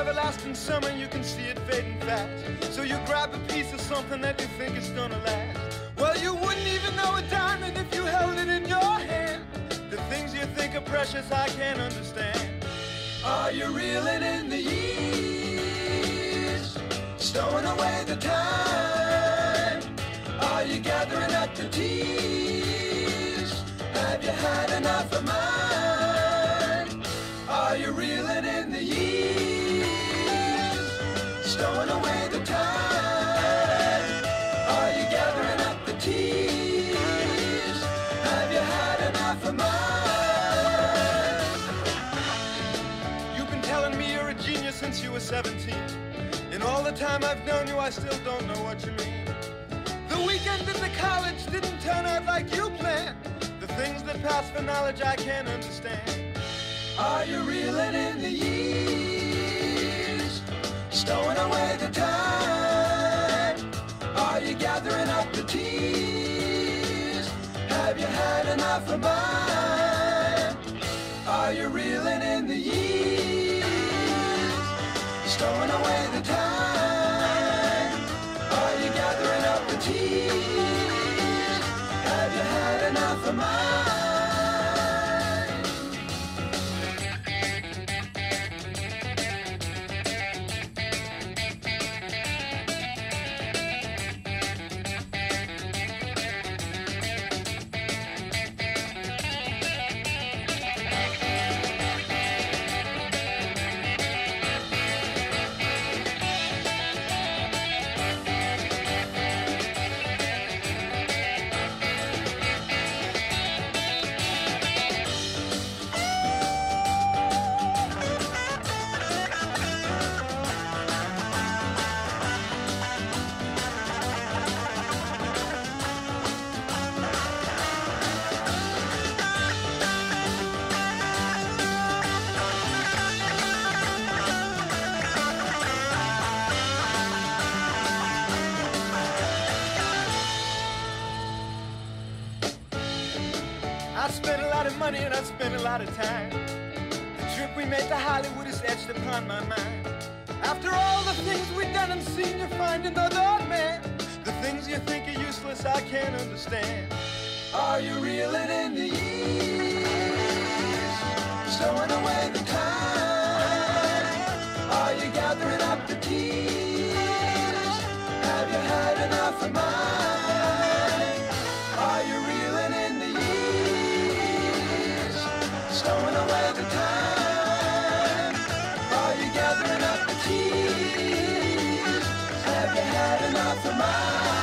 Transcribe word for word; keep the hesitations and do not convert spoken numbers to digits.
everlasting summer, you can see it fading fast. So you grab a piece of something that you think is gonna last. Well, you wouldn't even know a diamond if you held it in your hand. The things you think are precious, I can't understand. Are you reeling in the years, stowing away the time? Are you gathering up the tears? Have you had enough of mine? Are you reeling in the years, stowing away the time? Are you gathering up the tears? Have you had enough of mine? You've been telling me you're a genius since you were seventeen. In all the time I've known you, I still don't know what you mean. The weekend in the college didn't turn out like you planned. The things that pass for knowledge I can't understand. Are you reeling in the years, stowing away the time? Are you gathering up the tears? Have you had enough of mine? Are you reeling in the years, stowing away the time? Are you gathering up the tears? Have you had enough of mine? I spent a lot of money and I spent a lot of time. The trip we made to Hollywood is etched upon my mind. After all the things we've done and seen, you find another man. The things you think are useless, I can't understand. Are you reeling in the years, stowing away the time? Are you gathering up the tears? Have you had enough of mine? Are you reeling in the years, stowing away the time? Are you gathering up the tears? Have you had enough of mine?